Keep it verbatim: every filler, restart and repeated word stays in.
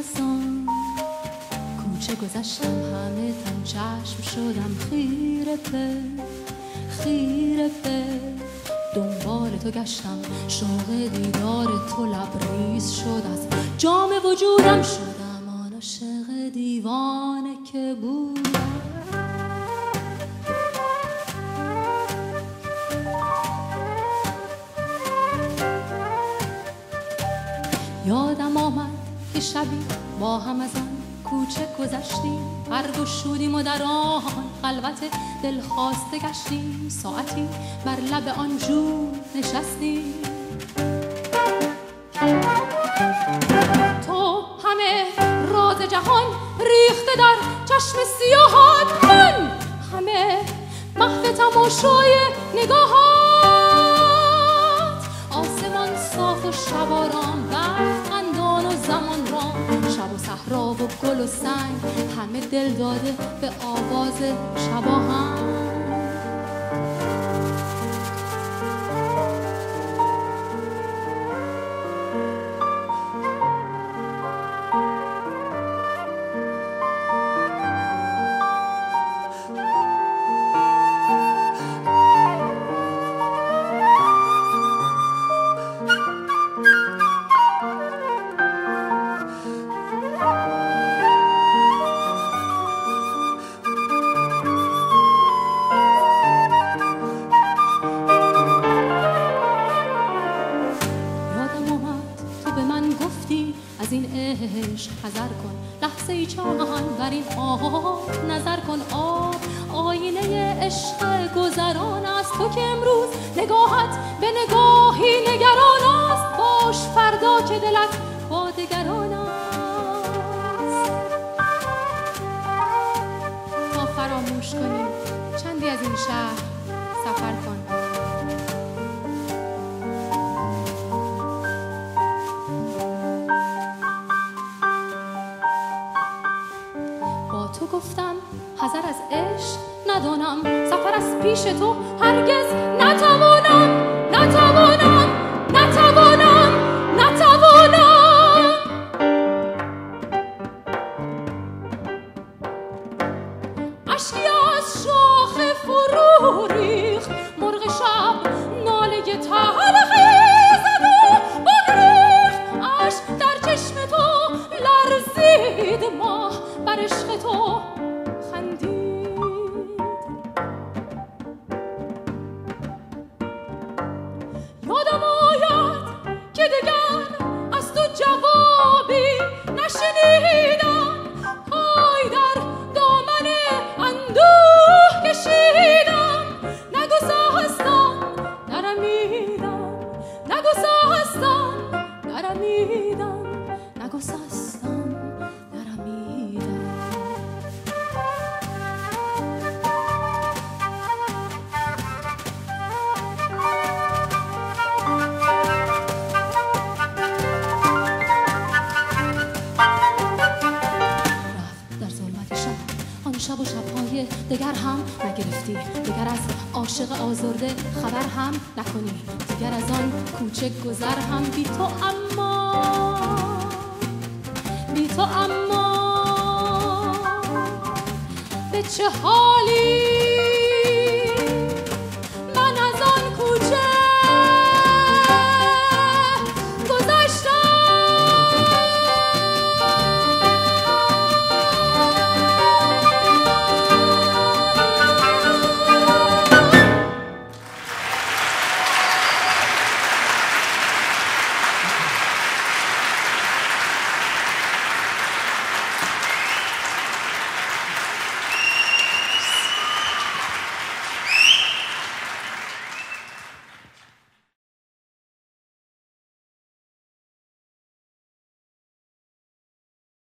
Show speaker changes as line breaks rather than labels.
از آن کوچه گذشتم، همه تن چشم شدم خیره به خیره به دنبال تو گشتم، شوق دیدار تو لبریز شد، از جام وجودم شدم آن عاشق دیوانه که بودم. یادم آمد که شبی با هم از آن کوچه گذشتیم، برگشودیم و در آن خلوت دلخواسته گشتیم، ساعتی بر لب آن جو نشستیم. تو همه راز جهان ریخته در چشم سیاهات، من همه محو تماشای نگاهات. آسمان صاف و شب آرام، وقت خندان و زمان رام، شب و صحرا و گل و سنگ، همه دل داده به آواز شباهنگ. از این عشق حذر کن، لحظه ای چند بر این آب نظر کن. آب آینه عشق گذران است، تو که امروز نگاهت به نگاهی نگران است، باش فردا که دلت با دگران است. تا فراموش کنی چندی از این شهر سفر کن. تو گفتم حذر از عشق ندانم، سفر از پیش تو هرگز نتوانم نتوانم نتوانم نتوانم. اشکی از شاخ فرو ریخت، مرغ شب ناله تلخی زد و بگریخت، اشک در چشم تو لرزید، ماه بر عشق تو خندید. یادم آید که دگر از تو جوابی نشنیدم، پای در دامن اندوه کشیدم، نگسستم نرمیدم، نگسستم نرمیدم، نگسستم نرمیدم. شب و شبهای دگر هم نگرفتی، دگر از عاشق آزرده خبر هم نکنی، دگر از آن کوچه گذر هم بی تو اما بی تو اما به چه حالی